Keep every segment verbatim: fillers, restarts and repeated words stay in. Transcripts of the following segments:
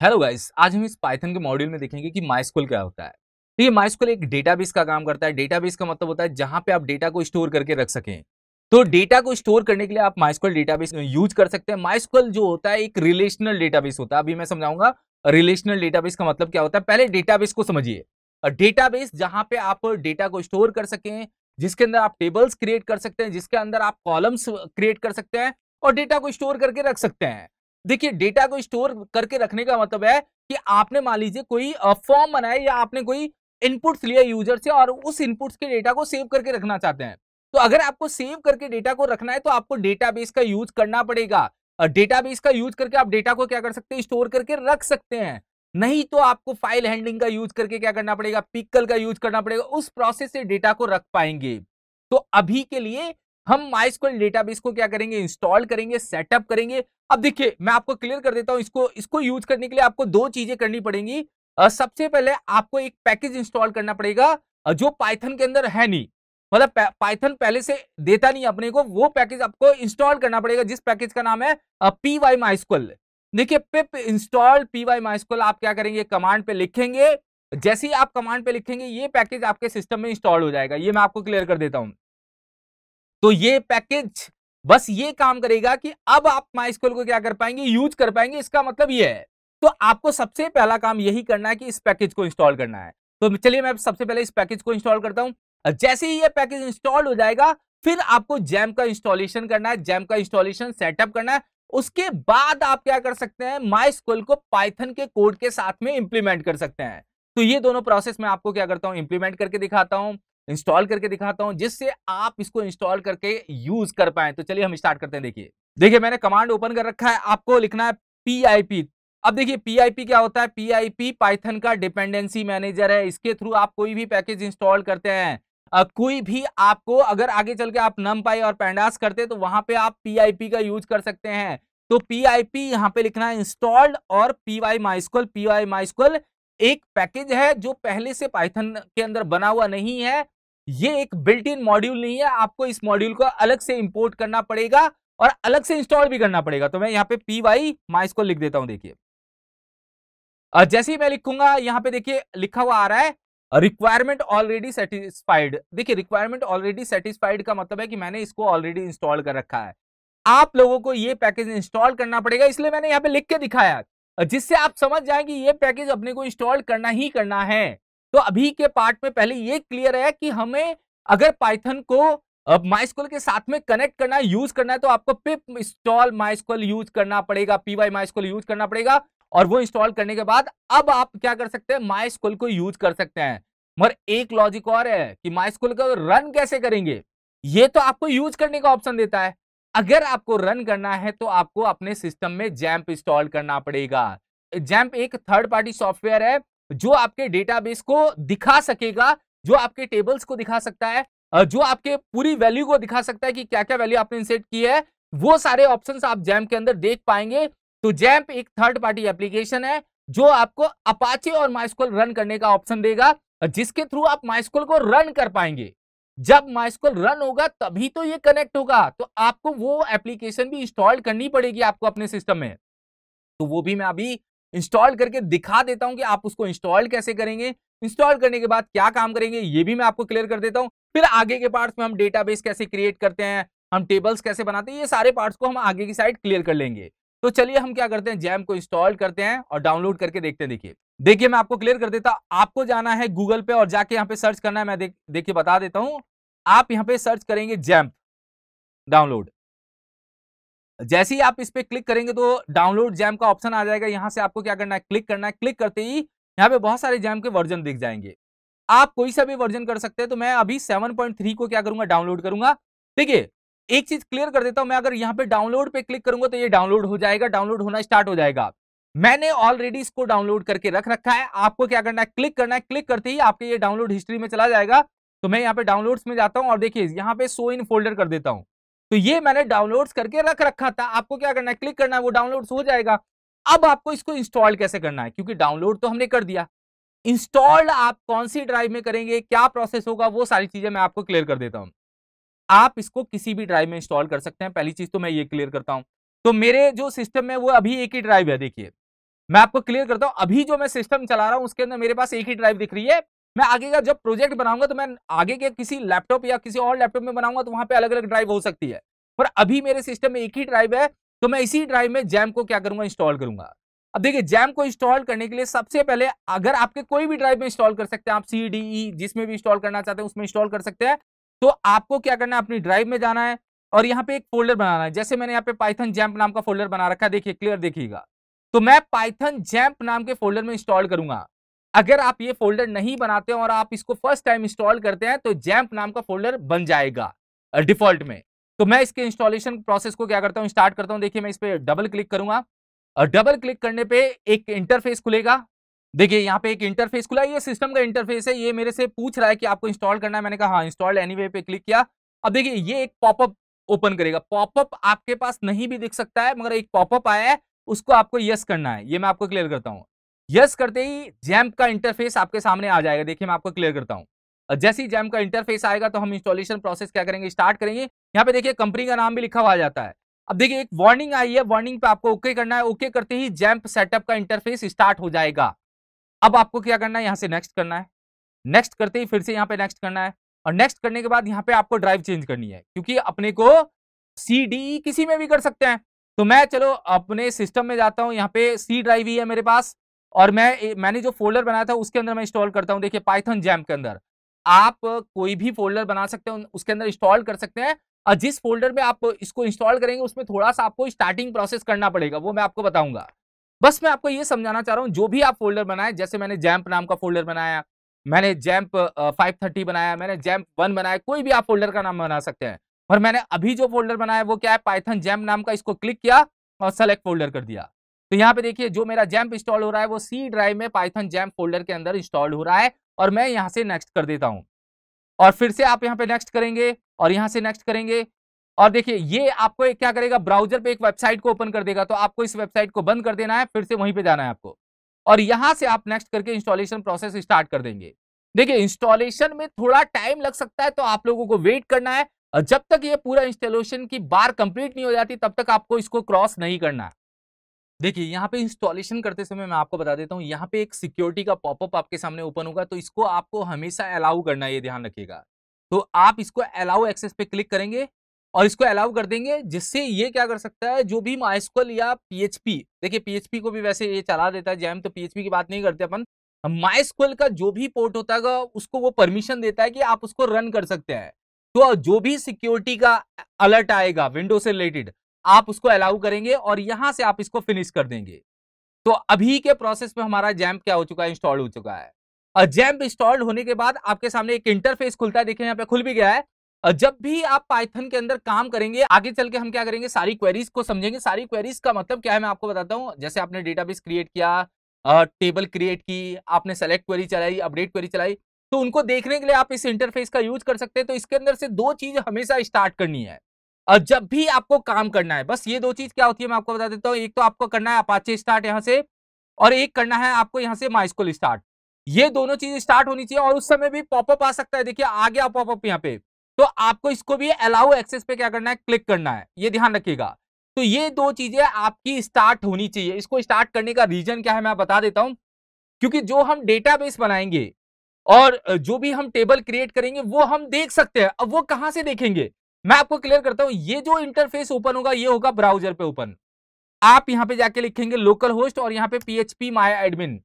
Hello guys, आज हम इस पाइथन के मॉड्यूल में देखेंगे कि माइस्क्यूएल क्या होता है। देखिए, माइस्क्यूएल एक डेटाबेस का काम करता है। डेटाबेस का मतलब होता है जहां पे आप डेटा को स्टोर करके रख सकें। तो डेटा को स्टोर करने के लिए आप माइस्क्यूएल डेटाबेस यूज कर सकते हैं। माइस्क्यूएल जो होता है एक रिलेशनल डेटाबेस होता है। अभी मैं समझाऊंगा रिलेशनल डेटाबेस का मतलब क्या होता है। पहले डेटाबेस को समझिए। डेटाबेस जहां पे आप डेटा को स्टोर कर सकें, जिसके अंदर आप टेबल्स क्रिएट कर सकते हैं, जिसके अंदर आप कॉलम्स क्रिएट कर सकते हैं और डेटा को स्टोर करके रख सकते हैं। देखिए, डेटा को स्टोर करके रखने का मतलब है कि आपने मान लीजिए कोई फॉर्म बनाया या आपने कोई इनपुट्स लिया यूजर से और उस इनपुट्स के डेटा को सेव करके रखना चाहते हैं। तो अगर आपको सेव करके डेटा को रखना है तो आपको डेटाबेस का यूज करना पड़ेगा। डेटाबेस का यूज करके आप डेटा को क्या कर सकते हैं, स्टोर करके रख सकते हैं। नहीं तो आपको फाइल हैंडलिंग का यूज करके क्या करना पड़ेगा, पिकल का यूज करना पड़ेगा। उस प्रोसेस से डेटा को रख पाएंगे। तो अभी के लिए हम माइस्क्यूएल डेटाबेस को क्या करेंगे, इंस्टॉल करेंगे, सेटअप करेंगे। अब देखिए, मैं आपको क्लियर कर देता हूं, इसको इसको यूज करने के लिए आपको दो चीजें करनी पड़ेंगी। अ, सबसे पहले आपको एक पैकेज इंस्टॉल करना पड़ेगा अ, जो पाइथन के अंदर है नहीं, मतलब पाइथन पहले से देता नहीं अपने को। वो पैकेज आपको इंस्टॉल करना पड़ेगा, जिस पैकेज का नाम है पी वाई माइस्क्यूएल। देखिए, pip install P Y MySQL आप क्या करेंगे, कमांड पे लिखेंगे। जैसे ही आप कमांड पे लिखेंगे, ये पैकेज आपके सिस्टम में इंस्टॉल हो जाएगा। ये मैं आपको क्लियर कर देता हूं। तो ये पैकेज बस ये काम करेगा कि अब आप माइस्क्यूएल को क्या कर पाएंगे, यूज कर पाएंगे। इसका मतलब ये है। तो आपको सबसे पहला काम यही करना है कि इस पैकेज को इंस्टॉल करना है। तो चलिए मैं सबसे पहले इस पैकेज को इंस्टॉल करता हूं। जैसे ही ये पैकेज इंस्टॉल हो जाएगा, फिर आपको जैम्प का इंस्टॉलेशन करना है, जैम्प का इंस्टॉलेशन सेटअप करना है। उसके बाद आप क्या कर सकते हैं, माइस्क्यूएल को पाइथन के कोड के साथ में इंप्लीमेंट कर सकते हैं। तो ये दोनों प्रोसेस मैं आपको क्या करता हूं, इंप्लीमेंट करके दिखाता हूं, इंस्टॉल करके दिखाता हूं, जिससे आप इसको इंस्टॉल करके यूज कर पाए। तो चलिए हम स्टार्ट करते हैं। देखिए देखिए मैंने कमांड ओपन कर रखा है, आपको लिखना है पीआईपी। अब देखिए, पीआईपी क्या होता है। पीआईपी पाइथन का डिपेंडेंसी मैनेजर है। इसके थ्रू आप कोई भी पैकेज इंस्टॉल करते हैं, आ, कोई भी आपको अगर आगे चल के आप नमपाई और पैंडास करते हैं तो वहां पे आप पीआईपी का यूज कर सकते हैं। तो पीआईपी यहां पे लिखना है इंस्टॉल्ड और पीवाई माइस्क्यूएल। पीवाई माइस्क्यूएल एक पैकेज है जो पहले से पाइथन के अंदर बना हुआ नहीं है। ये एक बिल्ट इन मॉड्यूल नहीं है। आपको इस मॉड्यूल को अलग से इंपोर्ट करना पड़ेगा और अलग से इंस्टॉल भी करना पड़ेगा। तो मैं यहाँ पे पी वाई माइस्क्यूएल लिख देता हूं। देखिए, जैसे ही मैं लिखूंगा, यहाँ पे देखिए लिखा हुआ आ रहा है रिक्वायरमेंट ऑलरेडी सेटिस्फाइड। देखिए, रिक्वायरमेंट ऑलरेडी सेटिस्फाइड का मतलब है कि मैंने इसको ऑलरेडी इंस्टॉल कर रखा है। आप लोगों को ये पैकेज इंस्टॉल करना पड़ेगा, इसलिए मैंने यहाँ पे लिख के दिखाया, जिससे आप समझ जाएं कि ये पैकेज अपने को इंस्टॉल करना ही करना है। तो अभी के पार्ट में पहले ये क्लियर है कि हमें अगर पाइथन को माइस्क्यूएल के साथ में कनेक्ट करना है, यूज करना है, तो आपको पिप इंस्टॉल माइस्क्यूएल यूज करना पड़ेगा, पीवाई माइस्क्यूएल यूज करना पड़ेगा। और वो इंस्टॉल करने के बाद अब आप क्या कर सकते हैं, माइस्क्यूएल को यूज कर सकते हैं। मगर एक लॉजिक और है कि माइस्क्यूएल को रन कैसे करेंगे, ये तो आपको यूज करने का ऑप्शन देता है। अगर आपको रन करना है तो आपको अपने सिस्टम में जैम्प इंस्टॉल करना पड़ेगा। जैम्प एक थर्ड पार्टी सॉफ्टवेयर है जो आपके डेटाबेस को दिखा सकेगा, जो आपके टेबल्स को दिखा सकता है, जो आपके पूरी वैल्यू को दिखा सकता है कि क्या क्या वैल्यू आपने इंसर्ट की है। वो सारे ऑप्शंस आप जैम्प के अंदर देख पाएंगे। तो जैम्प एक थर्ड पार्टी एप्लीकेशन है जो आपको अपाचे और माइस्क्यूएल रन करने का ऑप्शन देगा, जिसके थ्रू आप माइस्क्यूएल को रन कर पाएंगे। जब माइस्क्यूएल रन होगा तभी तो ये कनेक्ट होगा। तो आपको वो एप्लीकेशन भी इंस्टॉल करनी पड़ेगी आपको अपने सिस्टम में। तो वो भी मैं अभी इंस्टॉल करके दिखा देता हूं कि आप उसको इंस्टॉल कैसे करेंगे, इंस्टॉल करने के बाद क्या काम करेंगे, ये भी मैं आपको क्लियर कर देता हूं। फिर आगे के पार्ट्स में हम डेटाबेस कैसे क्रिएट करते हैं, हम टेबल्स कैसे बनाते हैं, ये सारे पार्ट्स को हम आगे की साइड क्लियर कर लेंगे। तो चलिए हम क्या करते हैं, जैम्प को इंस्टॉल करते हैं और डाउनलोड करके देखते हैं। देखिए देखिए मैं आपको क्लियर कर देता हूं। आपको जाना है गूगल पे और जाके यहाँ पे सर्च करना है। मैं देख देखिए बता देता हूं। आप यहाँ पे सर्च करेंगे जैम्प डाउनलोड। जैसे ही आप इस पे क्लिक करेंगे तो डाउनलोड जैम्प का ऑप्शन आ जाएगा। यहां से आपको क्या करना है, क्लिक करना है। क्लिक करते ही यहाँ पे बहुत सारे जैम्प के वर्जन दिख जाएंगे। आप कोई सा भी वर्जन कर सकते हैं। तो मैं अभी सेवन पॉइंट थ्री को क्या करूंगा, डाउनलोड करूंगा। देखिए एक चीज क्लियर कर देता हूं, मैं अगर यहाँ पे डाउनलोड पे क्लिक करूंगा तो ये डाउनलोड हो जाएगा, डाउनलोड होना स्टार्ट हो जाएगा। मैंने ऑलरेडी इसको डाउनलोड करके रख रखा है। आपको क्या करना है, क्लिक करना है। क्लिक करते ही आपके ये डाउनलोड हिस्ट्री में चला जाएगा। तो मैं यहाँ पे डाउनलोड्स में जाता हूँ और देखिए यहाँ पे शो इन फोल्डर कर देता हूं। तो ये मैंने डाउनलोड्स करके रख रखा था। आपको क्या करना है, क्लिक करना है, वो डाउनलोड्स हो जाएगा। अब आपको इसको इंस्टॉल कैसे करना है, क्योंकि डाउनलोड तो हमने कर दिया, इंस्टॉल आप कौन सी ड्राइव में करेंगे, क्या प्रोसेस होगा, वो सारी चीजें मैं आपको क्लियर कर देता हूं। आप इसको किसी भी ड्राइव में इंस्टॉल कर सकते हैं। पहली चीज तो मैं ये क्लियर करता हूं। तो मेरे जो सिस्टम में वो अभी एक ही ड्राइव है। देखिए मैं आपको क्लियर करता हूं, अभी जो मैं सिस्टम चला रहा हूं उसके अंदर मेरे पास एक ही ड्राइव दिख रही है। मैं आगे का जब प्रोजेक्ट बनाऊंगा तो मैं आगे के किसी लैपटॉप या किसी और लैपटॉप में बनाऊंगा तो वहां पे अलग अलग ड्राइव हो सकती है, पर अभी मेरे सिस्टम में एक ही ड्राइव है, तो मैं इसी ड्राइव में जैम्प को क्या करूंगा, इंस्टॉल करूंगा। अब देखिए जैम्प को इंस्टॉल करने के लिए सबसे पहले, अगर आपके कोई भी ड्राइव में इंस्टॉल कर सकते हैं, आप सी डी ई जिसमें भी इंस्टॉल करना चाहते हैं उसमें इंस्टॉल कर सकते हैं। तो आपको क्या करना है, अपनी ड्राइव में जाना है और यहाँ पे एक फोल्डर बनाना है। जैसे मैंने यहाँ पे पाइथन जैम्प नाम का फोल्डर बना रखा है, देखिए क्लियर देखिएगा। तो मैं पाइथन जैम्प नाम के फोल्डर में इंस्टॉल करूंगा। अगर आप ये फोल्डर नहीं बनाते हो और आप इसको फर्स्ट टाइम इंस्टॉल करते हैं तो जैम्प नाम का फोल्डर बन जाएगा डिफॉल्ट में। तो मैं इसके इंस्टॉलेशन प्रोसेस को क्या करता हूं, स्टार्ट करता हूं। देखिए मैं इस पे डबल क्लिक करूंगा और डबल क्लिक करने पे एक इंटरफेस खुलेगा। देखिए यहाँ पे एक इंटरफेस खुला है, ये सिस्टम का इंटरफेस है। ये मेरे से पूछ रहा है कि आपको इंस्टॉल करना है, मैंने कहा हाँ इंस्टॉल एनीवे पे क्लिक किया। अब देखिए ये एक पॉपअप ओपन करेगा। पॉपअप आपके पास नहीं भी दिख सकता है, मगर एक पॉपअप आया है, उसको आपको यस करना है। ये मैं आपको क्लियर करता हूं। यस करते ही जैम्प का इंटरफेस आपके सामने आ जाएगा। देखिए मैं आपको क्लियर करता हूं। जैसे ही जैम्प का इंटरफेस आएगा तो हम इंस्टॉलेशन प्रोसेस क्या करेंगे, स्टार्ट करेंगे। यहाँ पे देखिए कंपनी का नाम भी लिखा हुआ आ जाता है। अब देखिए एक वार्निंग आई है, वार्निंग पे आपको ओके करना है। ओके करते ही जैम्प सेटअप का इंटरफेस स्टार्ट हो जाएगा। अब आपको क्या करना है, यहां से नेक्स्ट करना है। नेक्स्ट करते ही फिर से यहाँ पे नेक्स्ट करना है और नेक्स्ट करने के बाद यहाँ पे आपको ड्राइव चेंज करनी है, क्योंकि अपने को सी डी किसी में भी कर सकते हैं। तो मैं चलो अपने सिस्टम में जाता हूं, यहाँ पे सी ड्राइव ही है मेरे पास और मैं मैंने जो फोल्डर बनाया था उसके अंदर मैं इंस्टॉल करता हूं। देखिए पाइथन जैम्प के अंदर आप कोई भी फोल्डर बना सकते हो, उसके अंदर इंस्टॉल कर सकते हैं। और जिस फोल्डर में आप इसको इंस्टॉल करेंगे उसमें थोड़ा सा आपको स्टार्टिंग प्रोसेस करना पड़ेगा, वो मैं आपको बताऊंगा। बस मैं आपको ये समझाना चाह रहा हूं, जो भी आप फोल्डर बनाए, जैसे मैंने जैम्प नाम का फोल्डर बनाया, मैंने जैम्प फाइव थर्टी बनाया, मैंने जैम्प वन बनाया, कोई भी आप फोल्डर का नाम बना सकते हैं। और मैंने अभी जो फोल्डर बनाया वो क्या है, पाइथन जैम्प नाम का। इसको क्लिक किया और सेलेक्ट फोल्डर कर दिया। तो यहाँ पे देखिए जो मेरा जैम्प इंस्टॉल हो रहा है वो सी ड्राइव में पाइथन जैम्प फोल्डर के अंदर इंस्टॉल हो रहा है और मैं यहाँ से नेक्स्ट कर देता हूँ। और फिर से आप यहाँ पे नेक्स्ट करेंगे और यहाँ से नेक्स्ट करेंगे और देखिए ये आपको क्या करेगा, ब्राउजर पे एक वेबसाइट को ओपन कर देगा। तो आपको इस वेबसाइट को बंद कर देना है, फिर से वहीं पे जाना है आपको और यहां से आप नेक्स्ट करके इंस्टॉलेशन प्रोसेस स्टार्ट कर देंगे। देखिए इंस्टॉलेशन में थोड़ा टाइम लग सकता है, तो आप लोगों को वेट करना है। और जब तक ये पूरा इंस्टॉलेशन की बार कंप्लीट नहीं हो जाती तब तक आपको इसको क्रॉस नहीं करना है। देखिए यहाँ पे इंस्टॉलेशन करते समय मैं आपको बता देता हूँ, यहाँ पे एक सिक्योरिटी का पॉपअप आपके सामने ओपन होगा, तो इसको आपको हमेशा अलाउ करना है, ये ध्यान रखिएगा। तो आप इसको अलाउ एक्सेस पे क्लिक करेंगे और इसको अलाउ कर देंगे, जिससे ये क्या कर सकता है, जो भी माइस्क्ल या पीएचपी, देखिए पीएचपी को भी वैसे ये चला देता है जैम, तो पीएचपी की बात नहीं करते अपन। माइस्क्ल का जो भी पोर्ट होता है उसको वो परमिशन देता है कि आप उसको रन कर सकते हैं। तो जो भी सिक्योरिटी का अलर्ट आएगा विंडो से रिलेटेड, आप उसको अलाउ करेंगे और यहां से आप इसको फिनिश कर देंगे। तो अभी के प्रोसेस में हमारा जैम्प क्या हो चुका है, इंस्टॉल हो चुका है। और जैम्प इंस्टॉल्ड होने के बाद आपके सामने एक इंटरफेस खुलता है, देखिए यहाँ पे खुल भी गया है। जब भी आप पाइथन के अंदर काम करेंगे, आगे चल के हम क्या करेंगे, सारी क्वेरीज को समझेंगे। सारी क्वेरीज का मतलब क्या है मैं आपको बताता हूं। जैसे आपने डेटाबेस क्रिएट किया, टेबल क्रिएट की, आपने सेलेक्ट क्वेरी चलाई, अपडेट क्वेरी चलाई, तो उनको देखने के लिए आप इस इंटरफेस का यूज कर सकते हैं। तो इसके अंदर से दो चीज हमेशा स्टार्ट करनी है और जब भी आपको काम करना है। बस ये दो चीज क्या होती है मैं आपको बता देता हूँ। एक तो आपको करना है अपाचे स्टार्ट यहाँ से, और एक करना है आपको यहाँ से माइस्क्ल स्टार्ट। ये दोनों चीज स्टार्ट होनी चाहिए और उस समय भी पॉपअप आ सकता है। देखिए आ गया पॉपअप यहाँ पे, तो आपको इसको भी अलाउ एक्सेस पे क्या करना है, क्लिक करना है, ये ध्यान रखिएगा। तो ये दो चीजें आपकी स्टार्ट होनी चाहिए। इसको स्टार्ट करने का रीजन क्या है मैं बता देता हूं, क्योंकि जो हम डेटाबेस बनाएंगे और जो भी हम टेबल क्रिएट करेंगे वो हम देख सकते हैं। अब वो कहां से देखेंगे मैं आपको क्लियर करता हूं। ये जो इंटरफेस ओपन होगा ये होगा ब्राउजर पे ओपन। आप यहां पे जाके लिखेंगे लोकल होस्ट और यहां पे पीएचपी माय एडमिन।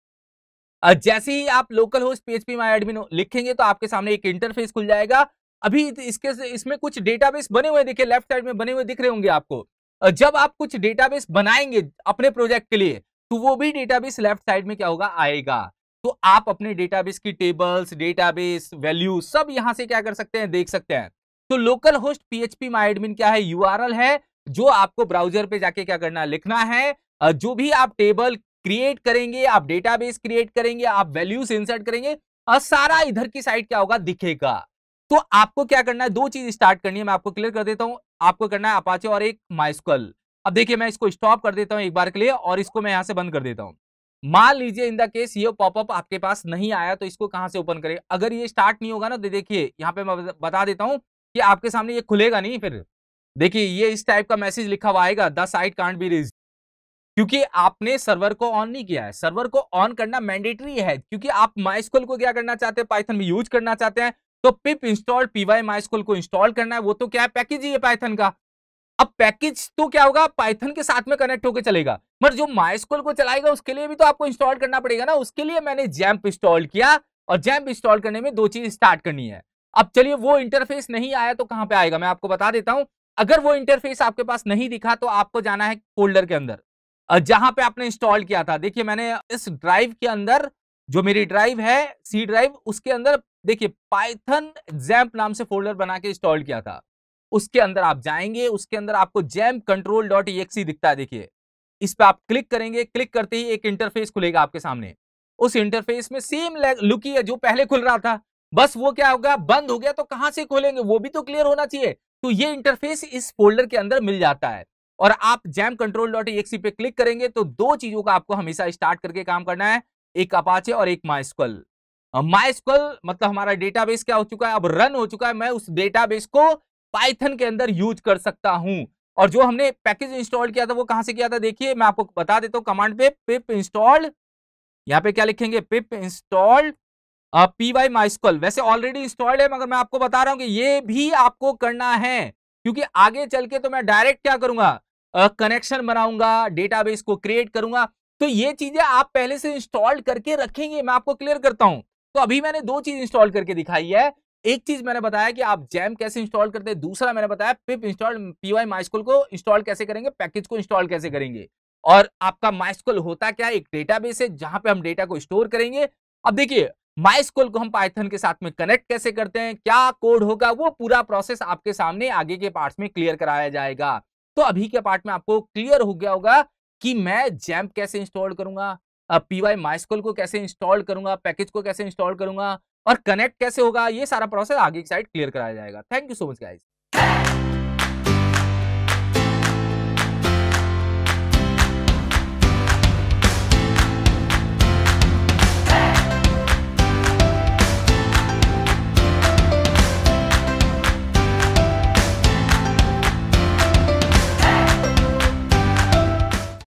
जैसे ही आप local host PHP my admin लिखेंगे तो आपके सामने एक इंटरफेस खुल जाएगा। अभी इसके इसमें कुछ डेटाबेस बने हुए देखिए, लेफ्ट साइड में बने हुए दिख रहे होंगे आपको। जब आप कुछ डेटाबेस बनाएंगे अपने प्रोजेक्ट के लिए तो वो भी डेटाबेस लेफ्ट साइड में क्या होगा, आएगा। तो आप अपने डेटाबेस की टेबल्स, डेटाबेस वैल्यू सब यहां से क्या कर सकते हैं, देख सकते हैं। तो local host PHP my admin क्या है, यूआरएल है, जो आपको ब्राउजर पे जाके क्या करना है, लिखना है। जो भी आप टेबल क्रिएट करेंगे, आप डेटाबेस क्रिएट करेंगे, आप वैल्यूज इंसर्ट करेंगे और सारा इधर की साइड क्या होगा, दिखेगा। तो आपको क्या करना है, दो चीज स्टार्ट करनी है, मैं आपको क्लियर कर देता हूं। आपको करना है अपाचे और एक माइस्क्ल। अब देखिए मैं इसको स्टॉप कर देता हूं एक बार के लिए और इसको मैं यहां से बंद कर देता हूं। मान लीजिए इन द केस ये पॉपअप आपके पास नहीं आया तो इसको कहां से ओपन करें। अगर ये स्टार्ट नहीं होगा ना तो देखिए यहां पे मैं बता देता हूं कि आपके सामने ये खुलेगा नहीं। फिर देखिए ये इस टाइप का मैसेज लिखा हुआ आएगा, the site can't be reached. क्योंकि आपने सर्वर को ऑन नहीं किया है। सर्वर को ऑन करना मैंडेटरी है, क्योंकि आप माइस्क्ल को क्या करना चाहते हैं, पाइथन में यूज करना चाहते हैं, तो पिप इंस्टॉल पीवाई माइस्क्ल को इंस्टॉल करना है। वो तो क्या है, पैकेज ही है पाइथन का। अब पैकेज तो क्या होगा, पाइथन के साथ में कनेक्ट होकर चलेगा, मगर जो माइस्क्ल को चलाएगा उसके लिए भी तो आपको इंस्टॉल करना पड़ेगा ना। उसके लिए मैंने जैम्प इंस्टॉल किया, और जैम्प इंस्टॉल करने में दो चीज स्टार्ट करनी है। अब चलिए, वो इंटरफेस नहीं आया तो कहां पे आएगा, मैं आपको बता देता हूं। अगर वो इंटरफेस आपके पास नहीं दिखा तो आपको जाना है फोल्डर के अंदर, जहां पे आपने इंस्टॉल किया था। देखिए, मैंने इस ड्राइव के अंदर, जो मेरी ड्राइव है सी ड्राइव, उसके अंदर देखिए पाइथन जैम्प नाम से फोल्डर बना के इंस्टॉल किया था। उसके अंदर आप जाएंगे, उसके अंदर आपको XAMPP control dot E X E दिखता है। देखिए, इस पे आप क्लिक करेंगे। क्लिक करते ही एक इंटरफेस खुलेगा आपके सामने। उस इंटरफेस में सेम लुक ही है जो पहले खुल रहा था, बस वो क्या होगा, बंद हो गया। तो कहां से खोलेंगे, वो भी तो क्लियर होना चाहिए। तो ये इंटरफेस इस फोल्डर के अंदर मिल जाता है, और आप XAMPP control dot E X E पे क्लिक करेंगे तो दो चीजों का आपको हमेशा स्टार्ट करके काम करना है, एक अपाचे और एक माइस्क्ल। माइस्क्ल मतलब हमारा डेटाबेस क्या हो चुका है, अब रन हो चुका है। मैं उस डेटाबेस को पाइथन के अंदर यूज कर सकता हूं। और जो हमने पैकेज इंस्टॉल किया था वो कहां से किया था, देखिए मैं आपको बता देता हूं। कमांड पे पिप इंस्टॉल, यहां पे क्या लिखेंगे, पिप इंस्टॉल पीवाई माइस्क्ल। वैसे ऑलरेडी इंस्टॉल्ड है, मगर मैं आपको बता रहा हूं कि ये भी आपको करना है, क्योंकि आगे चल के तो मैं डायरेक्ट क्या करूंगा, कनेक्शन बनाऊंगा, डेटाबेस को क्रिएट करूंगा। तो ये चीजें आप पहले से इंस्टॉल करके रखेंगे। मैं आपको क्लियर करता हूं। तो अभी मैंने दो चीज इंस्टॉल करके दिखाई है। एक चीज मैंने बताया कि आप जैम्प कैसे इंस्टॉल करते हैं, दूसरा मैंने बताया पिप इंस्टॉल पीवाई माइस्क्ल को इंस्टॉल कैसे करेंगे, पैकेज को इंस्टॉल कैसे करेंगे। और आपका माइस्क्ल होता क्या है, एक डेटाबेस है जहां पे हम डेटा को स्टोर करेंगे। अब देखिए, माइस्क्ल को हम पाइथन के साथ में कनेक्ट कैसे करते हैं, क्या कोड होगा, वो पूरा प्रोसेस आपके सामने आगे के पार्ट्स में क्लियर कराया जाएगा। तो अभी के पार्ट में आपको क्लियर हो गया होगा कि मैं जैम्प कैसे इंस्टॉल करूंगा, पीवाई माइस्क्ल को कैसे इंस्टॉल करूंगा, पैकेज को कैसे इंस्टॉल करूंगा, और कनेक्ट कैसे होगा। ये सारा प्रोसेस आगे की साइड क्लियर कराया जाएगा। Thank you so much guys.